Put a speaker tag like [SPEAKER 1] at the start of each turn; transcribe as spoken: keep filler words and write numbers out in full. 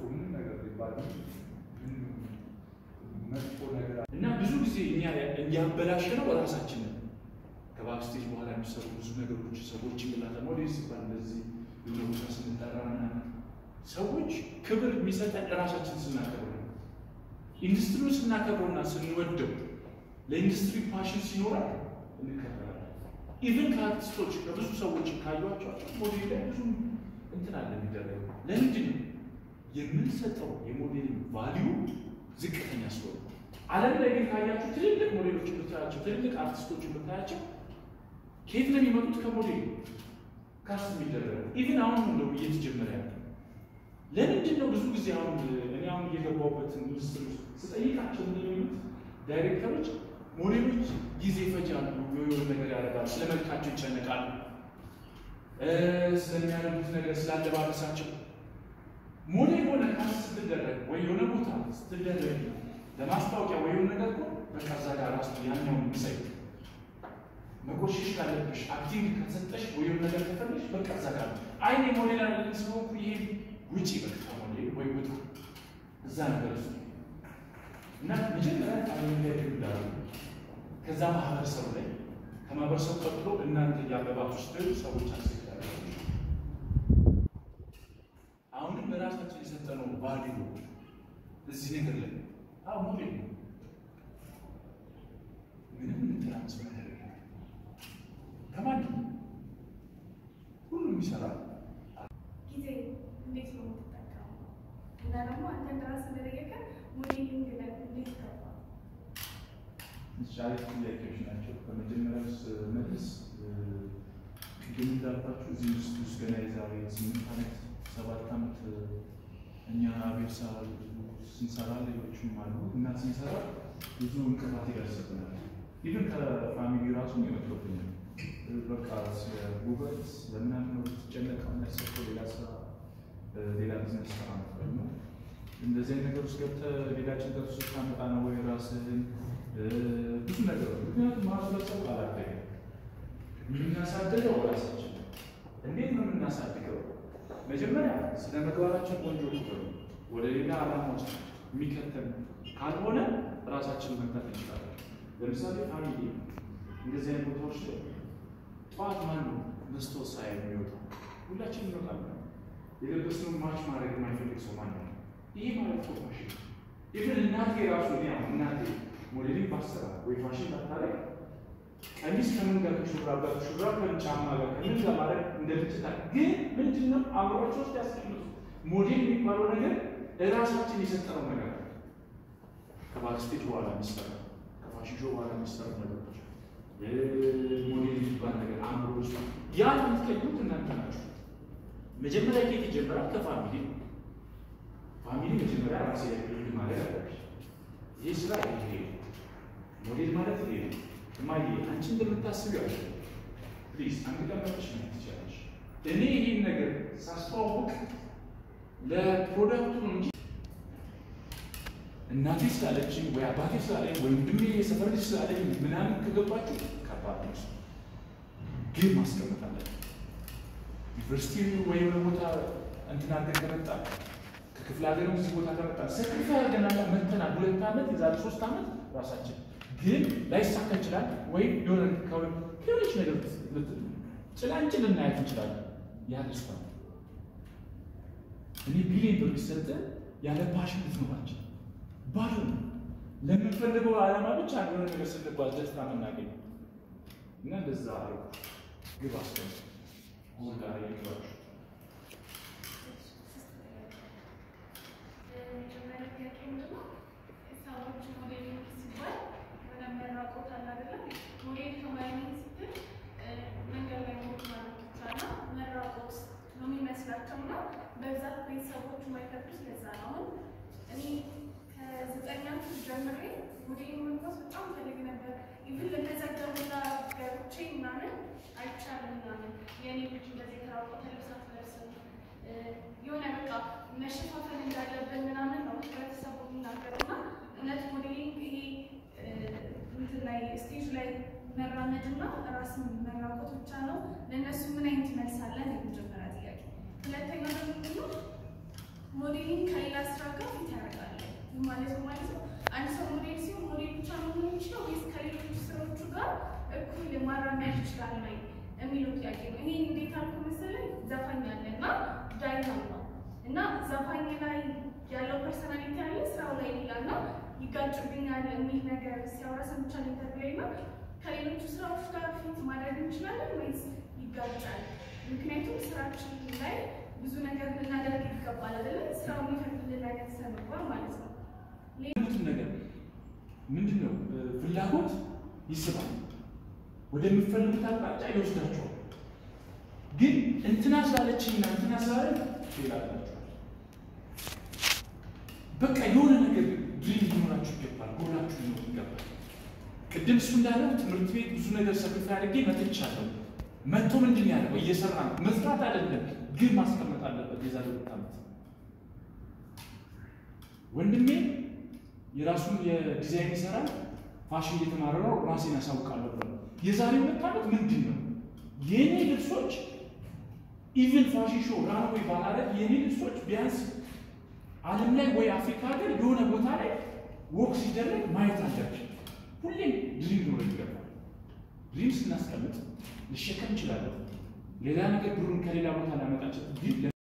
[SPEAKER 1] ክፉን ነገር ይባል መጥፎ ነገር እና ብዙ ጊዜ እኛ እንዲያበላሽነው ራሳችን ከባክስቴጅ በኋላ የሚሰሩ ብዙ ነገሮች ሰዎች ይላል ሞዴል ሲባል እንደዚህ የሆነ ስንጠራና ሰዎች ክብር የሚሰጠን ራሳችን ስናከብር ነው። ኢንዱስትሪውን ስናከብረውና ስንወደው ለኢንዱስትሪ ፓሽን ሲኖራል እንከበራለን። ኢቭን ከአርቲስቶች ከብዙ ሰዎች ካዩዋቸው ሞዴል ላይ ብዙ እንትን አለ የሚደረገው ለምንድን ነው የምንሰጠው የሞዴሊንግ ቫልዩ ዝቅተኛ ስለሆነ። ዓለም ላይ ግን ካያችሁ ትልልቅ ሞዴሎች ብታያቸው ትልልቅ አርቲስቶች ብታያቸው ከየት ነው የሚመጡት? ከሞዴል ካስት የሚደረገው ኢቭን አሁን ነው እየተጀመረ ያለው። ለምንድን ነው ብዙ ጊዜ አሁን እኔ አሁን እየገባሁበት ኢንዱስትሪ ስጠይቃቸው የሚሉት ዳይሬክተሮች ሞዴሎች ጊዜ ይፈጃሉ፣ የሆነ ነገር ያደርጋሉ፣ ስለመልካቸው ይጨነቃሉ፣ ስለሚያደርጉት ነገር ስላለባበሳቸው። ሞዴል ሆነ ካስት ስትደረግ ወይ የሆነ ቦታ ስትደረግ ለማስታወቂያ ወይ የሆነ ነገር እኮ በቃ እዛ ጋር ራሱ ያኛውን ምሳይ መቆሸሽ ካለብሽ አክቲንግ ከተሰጠሽ ወይ የሆነ ነገር ከፈለሽ በቃ እዛ ጋር አይኔ ሞዴል አይደለም ስለሆንኩ ይሄ ውጪ በቃ ሞዴል ወይ ውጡ እዛ ነገር እሱ እና መጀመሪያ ታሪክ ላይ ይላሉ። ከዛ ማህበረሰቡ ላይ ከማህበረሰቡ ቀጥሎ እናንተ ያለባችሁ ስትሉ ሰዎች አስከታለ አሁንም በራሳችን የሰጠነው ቫልዩ እዚህ ነገር ላይ አሁን ሞዴል ምንም ትራንስፈር ያደርጋል ከማን ሁሉም ይሰራል።
[SPEAKER 2] ጊዜ እንዴት ነው የምትጠቀመው? እና ደግሞ አንተ ራስ እንደለየከ ሞዴሊንግ ላይ እንዴት ገባ?
[SPEAKER 1] ሻይ ጥያቄዎች ናቸው። በመጀመሪያው መልስ ቅድም እንዳልኳችሁ እዚህ ውስጥ ውስጥ ገና የዛሬ ስምንት ዓመት ሰባት ዓመት እኛ አቤርሳ ስንሰራ ሌሎችም አሉ እና ስንሰራ ብዙ እንቅፋት ይደርስብናል። ኢቭን ከፋሚሊ ራሱ የመጥቶብኛል በቃ ውበት ለምናምን ነው ስትጨነቀው የሚያሰጠው ሌላ ስራ ሌላ ቢዝነስ ስራ ነው። እንደዚህ አይነት ነገር ውስጥ ገብተህ ሌላ ጭንቀት ውስጥ ታመጣ ነው ወይ ራስህን ብዙ ነገር ነው። ምክንያቱም ማህበረሰቡ አላደገም። የምናሳድገው ራሳችን እንዴት ነው የምናሳድገው? መጀመሪያ ስለ ምግባራችን ቆንጆ ሊሆን ወደ ሌላ ዓላማ ውስጥ የሚከተል ካልሆነ ራሳችን መምታት እንችላለን። ለምሳሌ ፋሚሊ እንደዚህ አይነት ቦታዎች ላይ ጠዋት ማን ነው መስታወት ሳያይ የሚወጣው? ሁላችንም እንወጣለን። የለበስነውን ማች ማድረግ የማይፈልግ ሰው ማን ነው? ይሄ ማለት ነው ፋሽን። ኢቭን እናቴ ራሱ ነው እናቴ ሞዴሊንግ ባሰራ ወይ ፋሽን ባታረግ ቀሚስ ከምን ጋር ሹራብ ጋር ሹራብ ከጫማ ጋር ከምን ጋር ማድረግ እንደምትችል ግን ምንድነው አብሮች ውስጥ ያስቀምጡ ሞዴል የሚባለው ነገር እራሳችን የሰጠነው ነገር ከባክስቴጅ በኋላ የሚሰራ ከፋሽን ሾው በኋላ የሚሰራ ነገሮች ሞዴል የሚባል ነገር አምሮ ውስጥ ያን የምትቀይሩት እናንተ ናችሁ። መጀመሪያ ከየት ይጀምራል? ከፋሚሊ ፋሚሊ መጀመሪያ ራሴ ላይ ማለት አለብሽ። ይህ ስራ ይሄ ሞዴል ማለት ይሄ ማይ አንቺ እንደምታስቢው አይደለም። ፕሊዝ አንተ ጋርሽ ነው ትችላለሽ። እኔ ይሄን ነገር ሳስተዋውቅ ለፕሮዳክቱ እንጂ እናቴ ስላለችኝ ወይ አባቴ ስላለኝ ወይ ወንድሜ የሰፈር ልጅ ስላለኝ ምናምን ከገባችሁ ከባድ ነው። ግን ማስቀመጥ አለብን። ዩኒቨርሲቲ ወይ የሆነ ቦታ እንትን አድርገን ከመጣ ከክፍለ ሀገርም እዚህ ቦታ ከመጣ ሰክሪፋ ያደርገናል። መተናል ሁለት ዓመት የዛሬ ሶስት ዓመት ራሳችን ግን ላይሳካ ይችላል ወይ የሆነ ከሆነች ነገር ጭላንጭል ልናያት እንችላለን። ያ ደስታ ነው። እኔ ቢሊየን ብር ቢሰጥ ያለ ፓሽን ልትኖራችን ባዶ ነው። ለምንፈልገው ዓላማ ብቻ የሆነ ነገር ስንጓዝ ደስታ የምናገኝ እና እንደዛ አድርጉ። ግብ አስቀምጡ። ጎል ጋር ይግባችሁ።
[SPEAKER 2] በብዛት ቤተሰቦች ማይከብዱት ለዛ ነው። እኔ ከዘጠኝ ዓመት ጀምሬ ሞዴሊንግ መግባት በጣም ፈልግ ነበር። ኢቭን ለተዘገቡና ገብቼ ምናምን አይቻልም ምናምን የእኔ ልጅ እንደዚህ የተራቆተ ልብስ አትለብስም የሆነ በቃ መሸፋፈን እንዳለብን ምናምን ነው ቤተሰቡ የሚናገሩና እውነት ሞዴሊንግ ይሄ እንትን ላይ ስቴጅ ላይ መራመድና ራስን መራቆት ብቻ ነው? ለእነሱ ምን አይነት መልስ አለን? የመጀመሪያ ጥያቄ። ሁለተኛ ደግሞ ሞዴሊንግ ከሌላ ስራ ጋር ፊት ያደርጋል ማለት ነው ማለት ነው። አንድ ሰው ሞዴል ሲሆን ሞዴል ብቻ ነው መሆን የሚችለው ወይስ ከሌሎች ስራዎቹ ጋር እኩል ማራመድ ይችላል ወይ የሚለው ጥያቄ ነው። ይሄ እንዴት አልኩ መሰለኝ ዘፋኝ አለና ዳይናም ነው እና ዘፋኝ ላይ ያለው ፐርሰናሊቲ አለ ስራው ላይ ይላልና ይጋጭብኛል የሚል ነገር ሲያወራ ሰምቻለሁ ኢንተርቪው ላይ ነው። ከሌሎች ስራዎች ጋር ፊት ማድረግ እንችላለን ወይስ ይጋጫል? ምክንያቱም ስራችን ላይ ብዙ ነገር ልናደርግ ይገባል አይደል? ስራው የሚፈልግልን ነገር ስለነበር ማለት ነው።
[SPEAKER 1] ሌሎች ነገር ምንድነው ፍላጎት ይስባል ወደሚፈልጉት አቅጣጫ ይወስዳቸዋል። ግን እንትና ስላለችና እንትና ስላለ ይላላችሁ በቃ የሆነ ነገር ድሪም ሊኖራችሁ ይገባል፣ ጎላችሁ ሊኖር ይገባል። ቅድም እሱ እንዳለው ትምህርት ቤት ብዙ ነገር ሰፍፍ አድርጌ መጥቻለሁ። መጥቶ ምንድን ያለው እየሰራ ነው መስራት አይደለም ግን ማስቀመጥ አለበት። የዛሬ ሁለት ዓመት ወንድሜ የራሱን የዲዛይን ይሰራል፣ ፋሽን እየተማረ ነው፣ ራሴን ያሳውቃለሁ ብሎ የዛሬ ሁለት ዓመት ምንድን ነው የኔ ልብሶች ኢቭን ፋሽን ሾው ራንዌይ ባላረግ የኔ ልብሶች ቢያንስ ዓለም ላይ ወይ አፍሪካ ሀገር የሆነ ቦታ ላይ ወክ ሲደረግ ማየት አለብን። ሁሌም ድሪም ነው ይገባል። ድሪም ስናስቀምጥ ልሸከም ይችላል። ሌላ ነገር ብሩን ከሌላ ቦታ ላመጣ ይችላል።